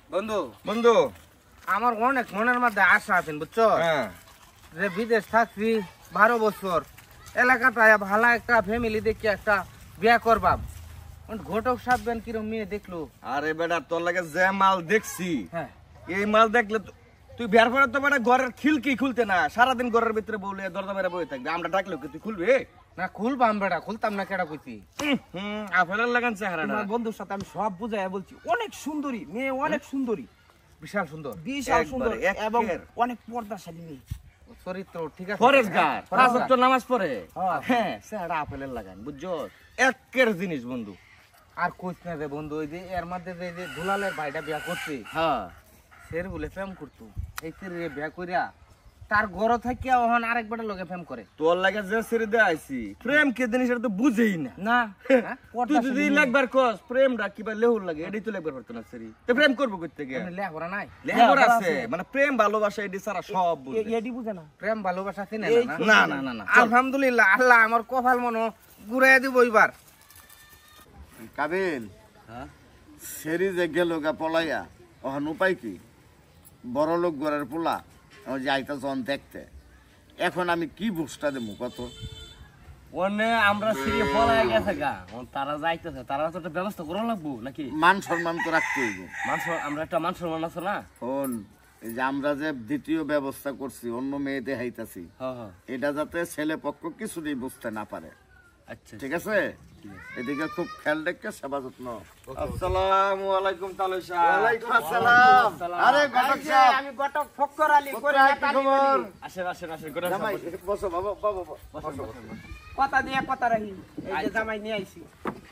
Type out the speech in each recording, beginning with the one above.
বন্ধু বন্ধু আমার অনেক মনের মধ্যে আশা আছেন বুঝছো যে বিদেশ থাকছি 12 বছর এলাকাটায় ভালো একটা ফ্যামিলি দেখি একটা বিয়া করবাম ঘটক সাহেব কিরম মেয়ে দেখলো আরে বেটা তোর লাগে যে মাল দেখছি হ্যাঁ এই মাল দেখলে তুই বিয়ার পরে তো বেটা ঘরের খিলকি খুলতে না সারাদিন ঘরের ভিতরে বলে দরজা মেরে বসে থাকবে আমরা ডাকলেও কি তুই খুলবি না খুলবাম বেটা খুলতাম না কেডা কইছি আপেলের লাগান চেহারাটা তোমার বন্ধুর সাথে আমি সব বুঝাই বলছি অনেক সুন্দরী মেয়ে অনেক সুন্দরী বিশাল সুন্দর বিশাল সুন্দর একবারে, এবং একের। অনেক পর্দাশালী মেয়ে চরিত্র ঠিক আছে ফরেজগার পাঁচ ফরেজগার। ওয়াক্ত নামাজ পড়ে হ্যাঁ। হ্যাঁ চেহারা আপেলের লাগান বুঝছো একের জিনিস বন্ধু আর কইছ না রে বন্ধু ওই যে এর মধ্যে যে দুলালের ভাইটা বিয়া করছে হ্যাঁ সের বলে প্রেম করতো এই রে বিয়া কইরা তার ঘর থাকিয়া ওহন আরেকবার লগে প্রেম করে তোর লাগে যে ছেড়ে দিয়ে আইছি প্রেম কে জিনিস এটা তো বুঝেই না না তুই যদি লাগবার কস প্রেমটা কিবা লেহুর লাগে এটাই তো লাগবার পারতো না সেরি তো প্রেম করবো করতে গিয়ে লেখা নাই লেহুর আছে মানে প্রেম ভালোবাসা এটি সারা সব বুঝে এডি বুঝে না প্রেম ভালোবাসা চিনে না না না না না আলহামদুলিল্লাহ আল্লাহ আমার কপাল মনো ঘুরাই দিব এবার কাবিল সেরি যে গেল গা পলাইয়া ওখান উপায় কি বড় লোক ঘরের পোলা আমার যাইতা জন দেখতে এখন আমি কি বুঝটা দেবো কত ওনে আমরা সিরিয়ে ফলায় গেছে গা তারা যাইতেছে তারা তো একটা ব্যবস্থা করা লাগবো নাকি মান সম্মান তো রাখতে হইব আমরা একটা মান সম্মান আছে না শোন এই যে আমরা যে দ্বিতীয় ব্যবস্থা করছি অন্য মেয়েদের হাইতাছি হ্যাঁ এটা যাতে ছেলে পক্ষ কিছুতেই বুঝতে না পারে আচ্ছা ঠিক আছে এদিকে খুব খেয়াল রেখে সেবা যত্ন আসসালামু আলাইকুম তালুই সাহেব ওয়ালাইকুম আসসালাম আরে ঘটক সাহেব আমি গটক ফক্কর আলী করে কি খবর আসেন আসেন আসেন গোটা জামাই বসো বাবা বাবা বসো কথা দিয়ে কথা রাখি এই যে জামাই নিয়ে আইছি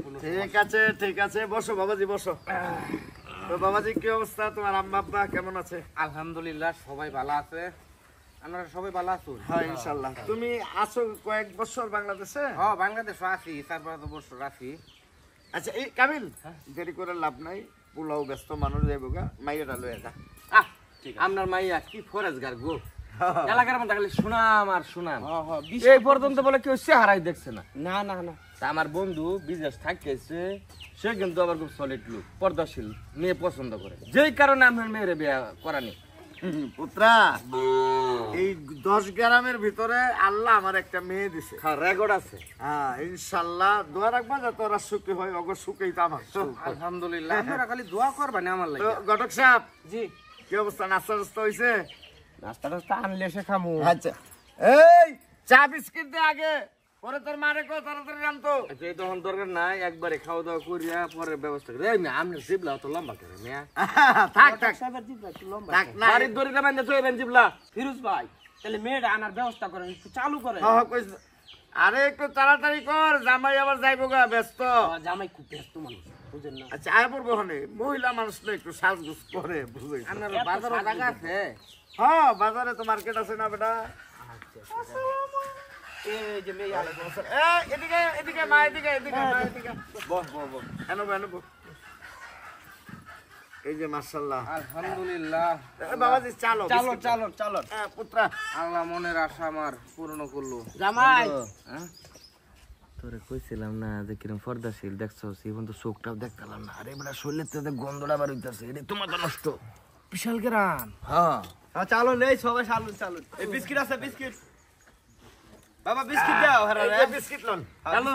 ঠিক আছে বসো বাবাজি বসো তো বাবাজি কি অবস্থা তোমার আম্মা আব্বা কেমন আছে আলহামদুলিল্লাহ সবাই ভালো আছে আমরা সবাই ভালো আছো হ্যাঁ ইনশাআল্লাহ তুমি আছো কয়েক বছর বাংলাদেশে হ্যাঁ বাংলাদেশ আছি 4-5 বছর আছি আচ্ছা এই কাবিল দেরি করে লাভ নাই পোলাও ব্যস্ত মানুষ যাইবো গা মাইয়াটা লয়ে যা আপনার মাইয়া কি ফরেজগার গো এলাকার মধ্যে খালি সুনাম আর সুনাম হ্যাঁ এই পর্যন্ত বলে কেউ চেহারাই দেখছে না না না না তা আমার বন্ধু বিদেশ থাকতেছে সে কিন্তু আবার খুব সলিড লোক পর্দাশীল মেয়ে পছন্দ করে যেই কারণে আমার মেয়ের বিয়ে করানি পুত্রা এই 10 গ্রামের ভিতরে আল্লাহ আমার একটা মেয়ে দিছে রেকর্ড আছে হ্যাঁ ইনশাআল্লাহ দোয়া রাখবা যাতে ওরা সুখী হয় অগর সুখেই তো আমার সুখ। আলহামদুলিল্লাহ আপনারা খালি দোয়া করবেন আমার তো লাগি ঘটক সাহেব জি কি অবস্থা নাস্তা টাস্তা হইছে নাস্তা টাস্তা আনলে সে খামু আচ্ছা এই চা বিস্কিট দে আগে পরে তোর মারে কো তাড়াতাড়ি জানতো এই তখন দরকার নাই একবারে খাওয়া দাওয়া করিয়া পরে ব্যবস্থা করে এই আমি জিবলা তো লম্বা করে মিয়া থাক থাক সাহেবের জিব্বা একটু লম্বা থাক না বাড়ির দড়িটা বান্ধে তো এবেন জিবলা ফিরোজ ভাই তাহলে মেয়েটা আনার ব্যবস্থা করেন একটু চালু করেন হ্যাঁ, হ্যাঁ, কইস। আরে একটু তাড়াতাড়ি কর জামাই আবার যাইবো গা ব্যস্ত আমার জামাই খুব ব্যস্ত মানুষ বুঝেন না আচ্ছা আয় পড়বো হনে মহিলা মানুষ তো একটু সাজগুজ করে বুঝে আপনার বাজার জায়গা আছে হ্যাঁ বাজারে তো মার্কেট আছে না বেটা এই যে মেয়ে আলে এদিকে এদিকে মা এদিকে এদিকে মা এদিকে বহ বহ বহ এনো বহ, এনো বহ। এই যে মাশাআল্লাহ আলহামদুলিল্লাহ বাবাজি চালো চলো বিস্কিট চলো চলো হ্যাঁ, পুত্রা আল্লাহ মনের আশা আমার পূর্ণ করলো জামাই তোরে কইছিলাম না যে কিরম পর্দাশীল দেখছো সেই বন্ধু চোখটাও দেখতাম না আরে বেটা শরীরের থেকে গন্ধটা বার হইতাছে এটা তোমার তো নষ্ট বিশাল গ্রাম হ্যাঁ চালো নেই সবাই চালু চালু এই বিস্কিট আছে বিস্কিট বাবা বিস্কিট দাও এই যে বিস্কিট লন হ্যালো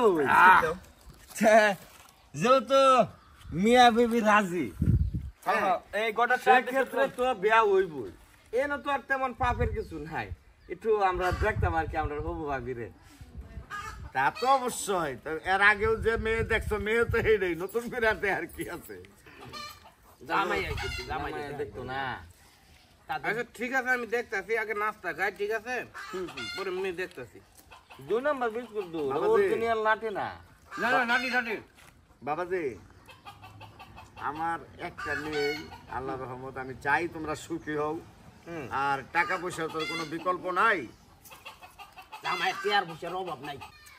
যেহেতু মিয়া বিবি রাজি এই গোটা সেক্ষেত্রে তো বিয়া হইবই এনে তো আর তেমন পাপের কিছু নাই একটু আমরা দেখতাম আর কি আমরা হবু ভাবিরে তা তো অবশ্যই তো এর আগেও যে মেয়ে দেখছো মেয়ে তো এই নেই নতুন করে আর কি আছে জামাই আইছে জামাই দেখতো না আচ্ছা ঠিক আছে আমি দেখতাছি আগে নাস্তা খাই ঠিক আছে পরে মেয়ে দেখতাছি 2 নম্বর বিস্কুট দু বাবা ওর জি। দুনিয়ার লাঠি না না না নাটি নাটি বাবাজি আমার একটা নেই আল্লাহ রহমত আমি চাই তোমরা সুখী হও আর টাকা পয়সা তোর কোনো বিকল্প নাই জামাই টিয়ার বসের অভাব নাই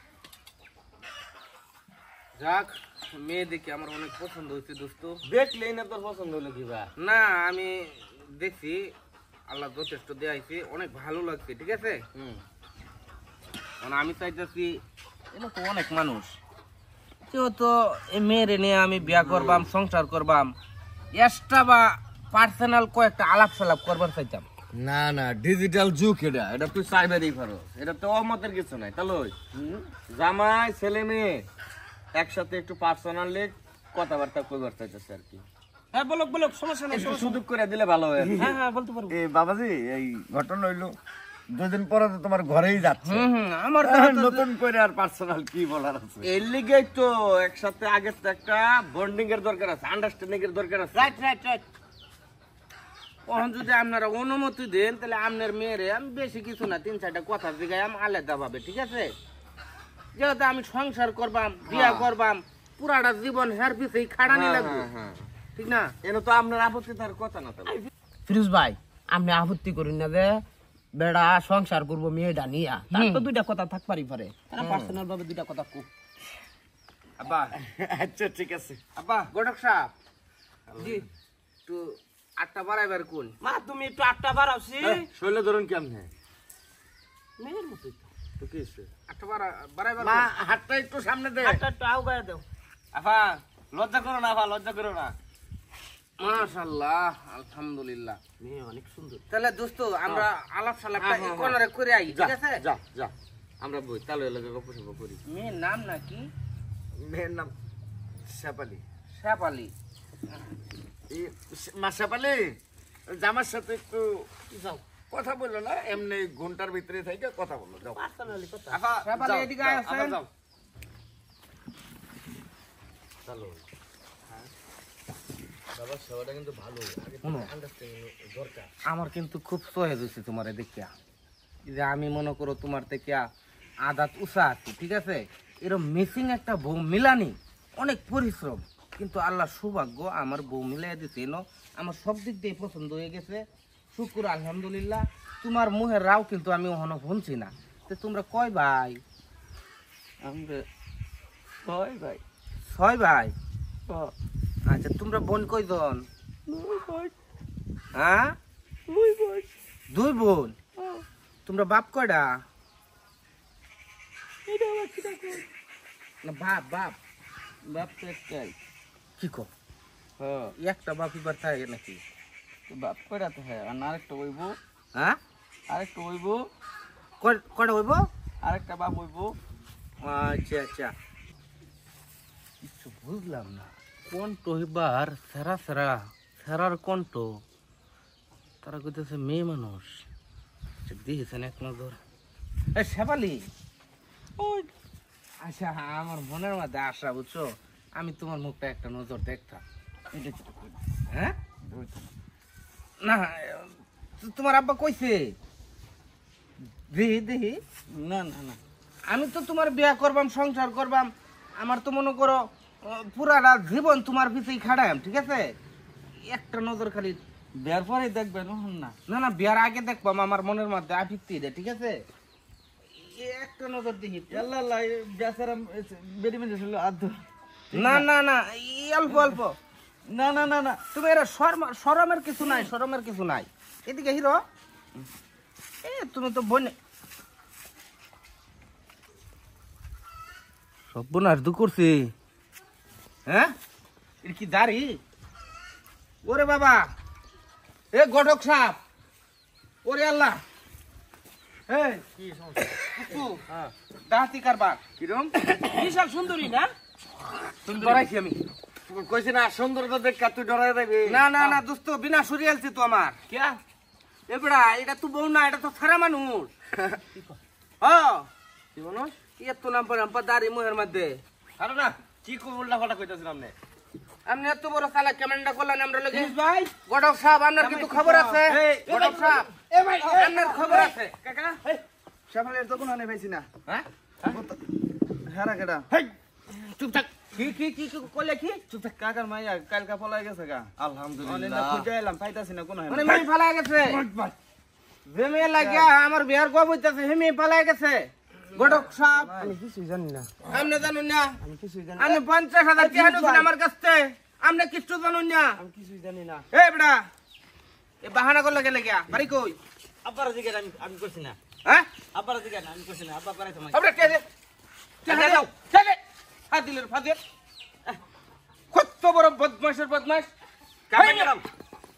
যাক মেয়ে দেখে আমার অনেক পছন্দ হয়েছে দোস্ত দেখলেই না তোর পছন্দ হলো কি বা না আমি দেখছি আল্লাহ যথেষ্ট দেয়াইছে অনেক ভালো লাগছে ঠিক আছে আমি চাইতেছি এটা তো অনেক মানুষ যেহেতু এই মেয়েরে নিয়ে আমি বিয়া করবাম সংসার করবাম এক্সট্রা বা পার্সোনাল কয়েকটা আলাপ সালাপ করবার চাইতাম। না না ডিজিটাল যুগ এটা তুই চাইবারই পারো, এটা তো অমতের কিছু নাই। তাহলে জামাই ছেলে মেয়ে একসাথে একটু পার্সোনালি কথাবার্তা কইবার চাইতেছে আর কি। হ্যাঁ বলো বলো, সমস্যা নেই, একটু সমস্যা সুযোগ করে দিলে ভালো হয়। হ্যাঁ হ্যাঁ বলতে পারবো। এ বাবাজি, এই ঘটনা হইলো 2 দিন পরে তো তোমার ঘরেই যাচ্ছে, আমার নতুন করে আর পার্সোনাল কি বলার আছে? এর লিগেই তো একসাথে আগে তো একটা বন্ডিং এর দরকার আছে, আন্ডারস্ট্যান্ডিং এর দরকার আছে। Right right right. এখন যদি আপনারা অনুমতি দেন তাহলে আপনার মেয়েরে আমি বেশি কিছু না 3-4টা কথা জিগাই আলাদা ভাবে, ঠিক আছে? যেহেতু আমি সংসার করবাম, বিয়া করবাম, পুরাটা জীবন হের পিছেই খাড়ানি লাগবে, ঠিক না? এনে তো আপনার আপত্তি তার কথা না। তাহলে ফিরোজ ভাই, আপনি আপত্তি করেন না যে বেড়া সংসার করবো মেয়েটা নিয়া, তার তো 2টা কথা থাকপারই পারে, তারা পার্সোনাল ভাবে 2টা কথা কো। আব্বা, আচ্ছা ঠিক আছে। আব্বা ঘটক সাহেব, জি একটু 8টা বাড়াইবার কোন? মা তুমি একটু 8টা বাড়াওছি, শৈল ধরুন কেমন মেয়ের মতোই তো। তো কি হইছে? 8টা বাড়াইবার মা হাতটা একটু সামনে দে। 8টা একটু আউগায় দাও। আফা লজ্জা করো না, আফা লজ্জা করো না। মাশাআল্লাহ, আলহামদুলিল্লাহ। মেয়ে অনেক সুন্দর। তাহলে দোস্ত আমরা আলাপ সালাপটা এই কোণারে করে আই, যা ঠিক আছে? যা যা, আমরা বই তাহলে এলাকা গল্প সল্প করি। মেয়ের নাম নাকি? মেয়ের নাম শেফালি। শেফালি। এই মা শেফালি, জামার সাথে একটু কথা বললো না, এমনি ঘন্টার ভিতরে থেকে কথা বললো। যাও পার্সোনালি কথা। আফা শেফালি যাও, এদিকে যাও, আসেন। আফা যাও। চলো বাবা, সবাইটা কিন্তু ভালো, আগে আন্ডারস্ট্যান্ডিং দরকার। আমার কিন্তু খুব সহজ হয়েছে তোমারে দেখিয়া, যে আমি মনে করো তোমার থেকে আদাত উষা আছি, ঠিক আছে? এরকম মিসিং একটা বউ মিলানি অনেক পরিশ্রম, কিন্তু আল্লাহ সৌভাগ্য আমার বউ মিলাই দিতে এনো, আমার সব দিক দিয়ে পছন্দ হয়ে গেছে, শুকুর আলহামদুলিল্লাহ। তোমার মুহের রাও কিন্তু আমি ওখানে শুনছি না। তো তোমরা কয় ভাই? আমরা 6 ভাই। 6 ভাই? আচ্ছা, তোমরা বোন কয়জন? হ্যাঁ, 2 বোন। তোমরা বাপ কয়টা? না বাপ বাপ বাপ তো একটাই। কি কো? হ্যাঁ, একটা বাপ এবার থাকে নাকি? তো বাপ কয়টা তো হয়, আর আরেকটা হইব, হ্যাঁ, আরেকটা হইব, কয়টা হইব? আরেকটা বাপ হইব। আচ্ছা আচ্ছা, কিছু বুঝলাম না। কণ্ঠ এবার সেরা সেরা সেরার কণ্ঠ, তারা কইতেছে মেয়ে মানুষ। আচ্ছা, দিয়েছেন এক নজর। শেফালি, আচ্ছা আমার মনের মধ্যে আশা, বুঝছো? আমি তোমার মুখটা একটা নজর দেখতাম। হ্যাঁ, না তোমার আব্বা কইছে দেখি দেখি। না না না, আমি তো তোমার বিয়া করবাম, সংসার করবাম, আমার তো মনে করো পুরাটা জীবন তোমার পিছেই খাড়াইম, ঠিক আছে? একটা নজর খালি। বিয়ার পরে দেখবেন না। না না, বিয়ার আগে দেখবাম, আমার মনের মধ্যে আপিত্তি দেয়, ঠিক আছে? একটা নজর দেখি। আল্লাহ আল্লাহ, বেচারা বেরিমেন্ট হলো আদ। না না না, অল্প অল্প। না না না না, তুমি এরা শরমের কিছু নাই, শরমের কিছু নাই। এদিকে হিরো, তুমি তো বোন সব বোন আর দু করছি। হ্যাঁ, এটা কি দাড়ি? ওরে বাবা, এ ঘটক সাপ, ওরে আল্লাহ, কি সমস্যা? দাঁতি কারবার কিরম বিশাল সুন্দরী না? ডরাইছি আমি। কইছি না সুন্দর তো দেখ, তুই ডরাই যাবি। না না না দোস্ত, বিনা সরিয়ে আলছি তো আমার। কে? এবড়া, এটা তো বউ না, এটা তো ছাড়া মানুষ। কি মানুষ? এত নাম পর দাড়ি মুহের মধ্যে। আরে না, কি কোন উল্টা ফাল্টা কইতাছেন আপনি? আপনি এত বড় সালা কেমনটা করলেন আমরা লগে? ভাই, গডক সাহেব, আপনার কিন্তু খবর আছে? গডক সাহেব, আপনার খবর আছে? কাকা শেফালির তো কোনো আনে পাইছি না। হ্যাঁ, হ্যাঁ কেডা? চুপ থাক। কি কি কি কি করলে কি? চুপ থাক। কাকার মাইয়া কালকা পলাই গেছে গা। আলহামদুলিল্লাহ। খুঁজে এলাম, পাইতাছি না কোনো। মানে মেয়ে পালাই গেছে? যে মেয়ে লাগিয়া আমার বিয়ার গব হইতাছে, হে মেয়ে পালাই গেছে? গডক সাহেব, আমি কিছুই জানি না, আপনি জানুন না? আমি কিছুই জানি আপনি 50,000 টাকা নিয়েছেন আমার কাছ থেকে, আপনি কিছু জানুন না? আমি কিছুই জানি না। এ বেটা, এ বাহানা করলে গেলে গিয়া বাড়ি কই? আব্বার জিজ্ঞাসা আমি করছি না। হ্যাঁ, আব্বার জিজ্ঞাসা আমি করছি না। আব্বা পারে তোমায়। আমরা কে দে? কে দাও? কে দে? ফাদিলের ফাদিল, কত বড় বদমাশের বদমাশ। কাকা গেলাম।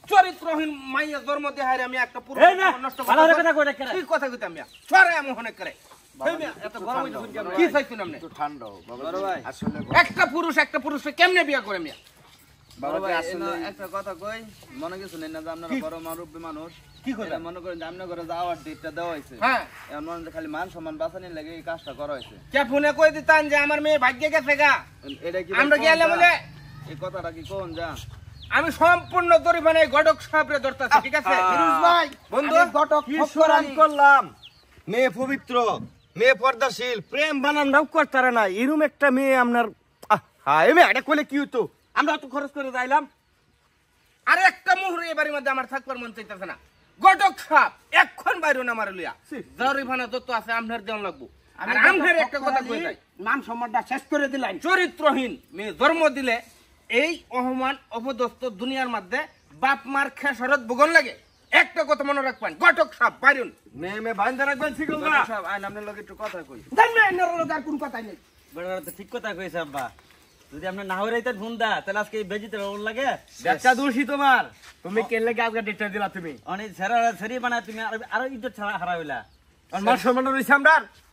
চরিত্রহীন মাইয়া জন্ম দেহারে আমি একটা পুরুষ এই না, নষ্ট ভালো করতে কথা কইরা কেন? কি কথা কইতাম মিয়া ছড়ে আমি মনে করে এই মিয়া, এত গরম হইছে শুনছি আমরা। কি চাইছেন আপনি একটু ঠান্ডা হোক বাবা বড় ভাই আসলে একটা পুরুষে কেমনে বিয়া করে মিয়া বড় ভাই আসলে একটা কথা কই মনে কিছু নেই না যে আপনারা বড় মুরব্বী মানুষ কি কথা? এটা মনে করেন যে আপনার ঘরে যাওয়ার ডেটটা দেওয়া হয়েছে হ্যাঁ এখন মনে হয় খালি মান সম্মান বাঁচানোর লাগে এই কাজটা করা হয়েছে কে ফোনে কই দিতান যে আমার মেয়ে ভাগ্যে গেছে গা এটা কি আমরা গেলে বলে এই কথাটা কি কোন যা আমি সম্পূর্ণ জরিমানে গডক সাহেবরে ধরতাছি ঠিক আছে ফিরোজ ভাই বন্ধু ঘটক কি সরান করলাম মেয়ে পবিত্র মেয়ে পর্দাশীল প্রেম বানানটাও করতারে না এরম একটা মেয়ে আপনার হ্যাঁ এমে এটা কইলে কি হতো আমরা তো খরচ করে যাইলাম আর একটা মুহূর্তে এই বাড়ির মধ্যে আমার থাকবার মন চাইতেছে না গডক সাহেব এখন বাইরে না আমার লইয়া জরিমানা যত আছে আমনের দেন লাগবো আর আমনের একটা কথা কই যাই মান সম্মানটা শেষ করে দিলেন চরিত্রহীন মেয়ে জন্ম দিলে এই অপমান অপদস্থ দুনিয়ার মধ্যে বাপ মার খেসারত ভোগন লাগে একটা কথা মনে রাখবেন গটক সাপ বাইরুন মেয়ে মেয়ে বাইন্দা রাখবেন শিখল না সব আইন আপনার লগে একটু কথা কই আর কোন কথাই নেই বড় তো ঠিক কথা কইছে আব্বা যদি আপনি না হইরাইতে ফোন দা তাহলে আজকে এই বেজিতে ওর লাগে ব্যবসা দোষী তোমার তুমি কেন লাগে আজকে ডেটটা দিলা তুমি অনেক ছেড়া ছেড়ি বানায় তুমি আরো ইজ্জত ছাড়া হারা হইলা আর মান সম্মান রইছে আমরা